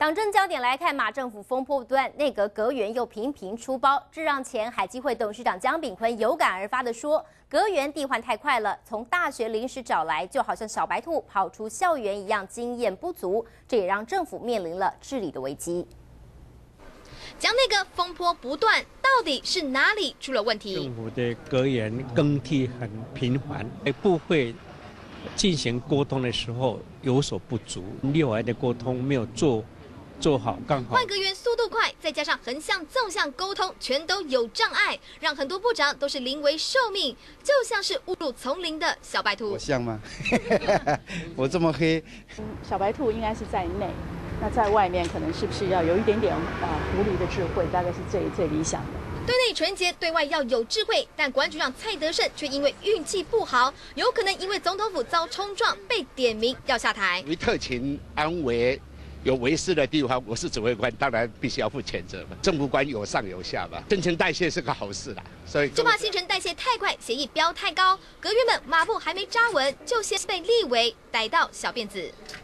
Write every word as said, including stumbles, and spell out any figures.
党政焦点来看，马政府风波不断，内阁阁员又频频出包，这让前海基会董事长江炳坤有感而发地说：“阁员替换太快了，从大学临时找来，就好像小白兔跑出校园一样，经验不足。”这也让政府面临了治理的危机。 将内阁风波不断，到底是哪里出了问题？ 政府的阁员更替很频繁，部会进行沟通的时候有所不足，六癌的沟通没有做。 做好刚好， 换阁员速度快，再加上横向、纵向沟通全都有障碍，让很多部长都是临危受命，就像是误入丛林的小白兔。 我像吗？我这么黑， 小白兔应该是在内，那在外面可能是不是要有一点点啊狐狸的智慧，大概是最最理想的。 对内纯洁，对外要有智慧，但管局长蔡德胜却因为运气不好，有可能因为总统府遭冲撞被点名要下台。 为特勤安危。 有违失的地方，我是指挥官，当然必须要负全责嘛。政府官有上有下嘛，新陈代谢是个好事啦。所以就怕新陈代谢太快，协议标太高，阁员们马步还没扎稳，就先被立委逮到小辫子。